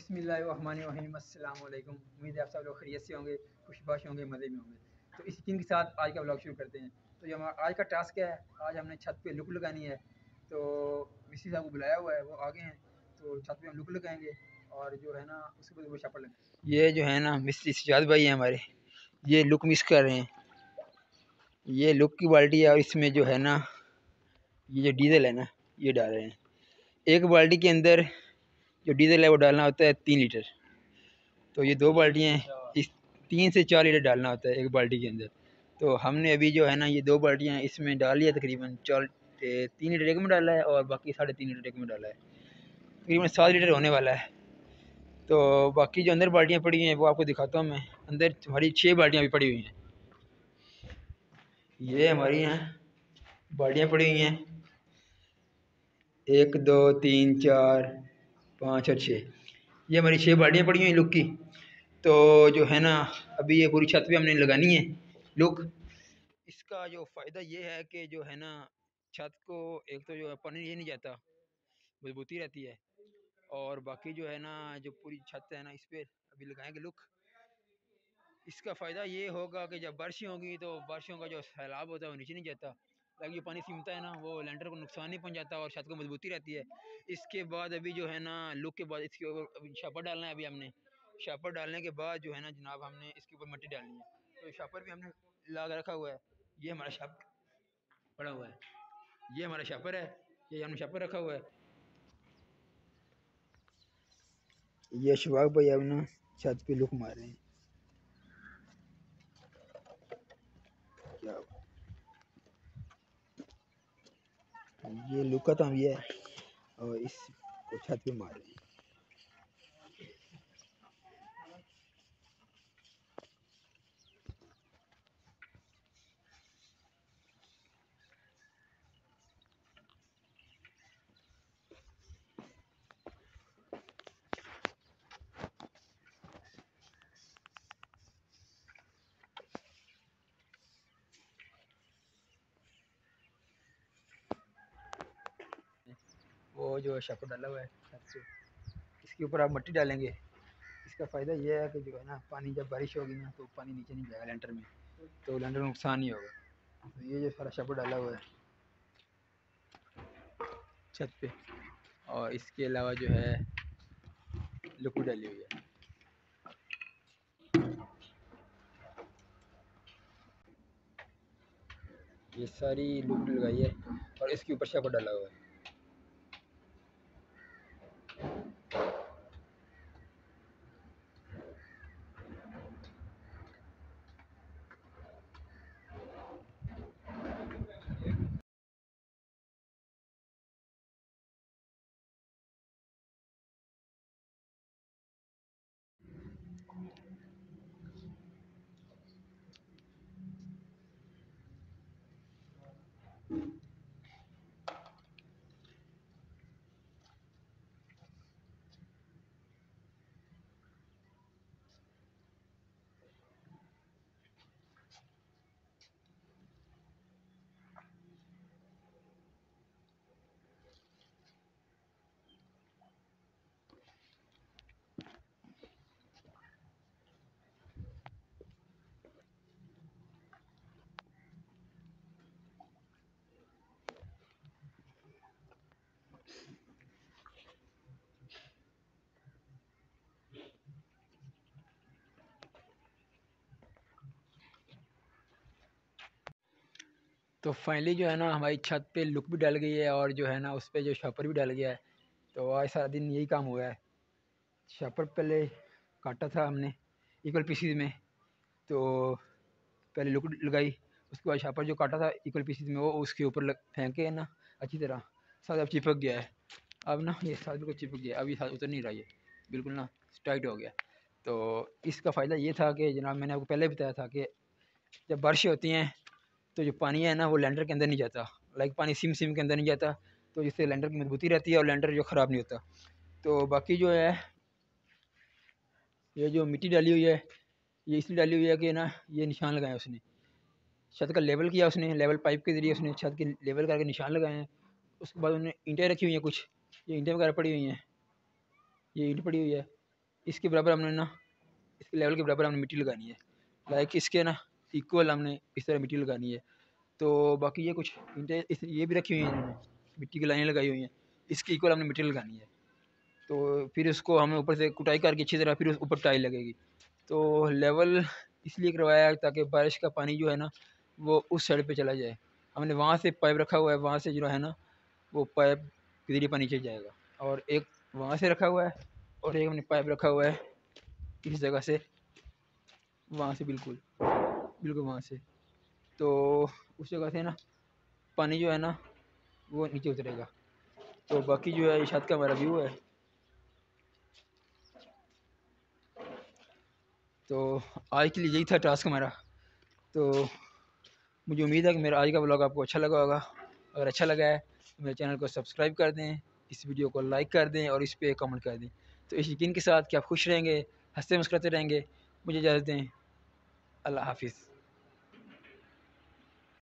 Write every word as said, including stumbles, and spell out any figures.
बिस्मिल्लाहिर्रहमानिर्रहीम अस्सलाम वालेकुम। उम्मीद है आप सब लोग खैरियत से होंगे, खुशबाश होंगे, मज़े में होंगे। तो इस यकीन के साथ आज का व्लॉग शुरू करते हैं। तो जो हमारा आज का टास्क है, आज हमने छत पे लुक लगानी है। तो मिस्त्री साहब को बुलाया हुआ है, वो आगे हैं। तो छत पे हम लुक लगाएंगे और जो है ना उसके बाद वो छापर लगाएंगे। ये जो है ना मिस्त्री सजाद भाई हैं हमारे, ये लुक मिस कर रहे हैं। ये लुक की बाल्टी है और इसमें जो है ना ये जो डीजल है ना ये डाल रहे हैं। एक बाल्टी के अंदर जो डीजल है वो डालना होता है तीन लीटर। तो ये दो बाल्टियाँ हैं, इस तीन से चार लीटर डालना होता है एक बाल्टी के अंदर। तो हमने अभी जो है ना ये दो बाल्टियाँ इसमें डाल लिया, तकरीबन चार तीन लीटर एक में डाला है और बाकी साढ़े तीन लीटर एक में डाला है, तकरीबन सात लीटर होने वाला है। तो बाकी जो अंदर बाल्टियाँ पड़ी हुई हैं वो आपको दिखाता हूँ मैं। अंदर हमारी छः बाल्टियाँ भी पड़ी हुई हैं। ये हमारी यहाँ बाल्टियाँ पड़ी हुई हैं, एक दो तीन चार पाँच और छः। ये हमारी छः बाल्टियाँ पड़ी हुई हैं लुक की। तो जो है ना अभी ये पूरी छत पे हमने लगानी है लुक। इसका जो फ़ायदा ये है कि जो है ना छत को एक तो जो है पानी ये नहीं जाता, मजबूती रहती है। और बाकी जो है ना जो पूरी छत है ना इस पर अभी लगाएंगे लुक। इसका फ़ायदा ये होगा कि जब बारिशें होंगी तो बारिशों का जो सैलाब होता है वो नीचे नहीं जाता, ताकि जो पानी सिमटा है ना वो लैंटर को नुकसान नहीं पहुंचाता और छत को मजबूती रहती है। इसके बाद अभी जो है ना लुक के बाद इसके ऊपर अभी शापर डालना है। अभी हमने शापर डालने के बाद जो है ना जनाब हमने इसके ऊपर मिट्टी डालनी है। तो शापर भी हमने ला कर रखा हुआ है। ये हमारा शापर पड़ा हुआ है, ये हमारा शापर है, ये हमने शापर रखा हुआ है। ये अशफाक भाई अब ना छत पे लुक मार रहे हैं। क्या ये लुक का तो ये है और इसको छत पे मार रहे हैं। वो जो शापर डाला हुआ है छत पे, इसके ऊपर आप मिट्टी डालेंगे। इसका फ़ायदा ये है कि जो है ना पानी जब बारिश होगी ना तो पानी नीचे नहीं जाएगा लेंटर में, तो लेंटर में नुकसान नहीं होगा। तो ये जो सारा शापर डाला हुआ है छत पे, और इसके अलावा जो है लुक डाली हुई है। ये सारी लुक लगाई है और इसके ऊपर शापर डाला हुआ है। तो फाइनली जो है ना हमारी छत पे लुक भी डल गई है और जो है ना उस पर जो शापर भी डल गया है। तो आज सारा दिन यही काम हुआ है। शापर पहले काटा था हमने इक्वल पीसीज में, तो पहले लुक लगाई, उसके बाद शापर जो काटा था इक्वल पीसीज में वो उसके ऊपर फेंक के ना अच्छी तरह साथ अब चिपक गया है। अब ना ये साथ बिल्कुल चिपक गया, अभी साथ उतर नहीं रहा, ये बिल्कुल ना टाइट हो गया। तो इसका फ़ायदा ये था कि जनाब मैंने आपको पहले बताया था कि जब बारिशें होती हैं तो जो पानी है ना वो लैंडर के अंदर नहीं जाता, लाइक पानी सिम सिम के अंदर नहीं जाता, तो जिससे लैंडर की मजबूती रहती है और लैंडर जो ख़राब नहीं होता। तो बाकी जो है ये जो मिट्टी डाली हुई है ये इसलिए डाली हुई है कि ना ये निशान लगाए उसने, छत का लेवल किया उसने, लेवल पाइप के ज़रिए उसने छत के लेवल करके निशान लगाए हैं। उसके बाद उन्होंने ईंटें रखी हुई हैं, कुछ ये ईंटें वगैरह पड़ी हुई हैं, ये ईंट पड़ी हुई है। इसके बराबर हमने ना इसके लेवल के बराबर हमने मिट्टी लगानी है, लाइक इसके ना इक्वल हमने इस तरह मिट्टी लगानी है। तो बाकी ये कुछ ईंटें इस ये भी रखी हुई हैं इन्होंने, मिट्टी की लाइनें लगाई हुई हैं, इसके इक्वल हमने मिट्टी लगानी है। तो फिर उसको हमें ऊपर से कुटाई करके अच्छी तरह फिर उस ऊपर टाइल लगेगी। तो लेवल इसलिए करवाया है ताकि बारिश का पानी जो है ना वो उस साइड पे चला जाए। हमने वहाँ से पाइप रखा हुआ है, वहाँ से जो है ना वो पाइप के जरिए पानी चल जाएगा, और एक वहाँ से रखा हुआ है और एक हमने पाइप रखा हुआ है इस जगह से, वहाँ से बिल्कुल बिल्कुल वहाँ से। तो उस जगह से ना पानी जो है ना वो नीचे उतरेगा। तो बाकी जो है ये छत का हमारा व्यू है। तो आज के लिए यही था टास्क हमारा। तो मुझे उम्मीद है कि मेरा आज का ब्लॉग आपको अच्छा लगा होगा। अगर अच्छा लगा है तो मेरे चैनल को सब्सक्राइब कर दें, इस वीडियो को लाइक कर दें और इस पर कमेंट कर दें। तो इस यकीन के साथ कि आप खुश रहेंगे, हंसते मुस्कुराते रहेंगे। मुझे इजाज़त दें। अल्लाह हाफिज़।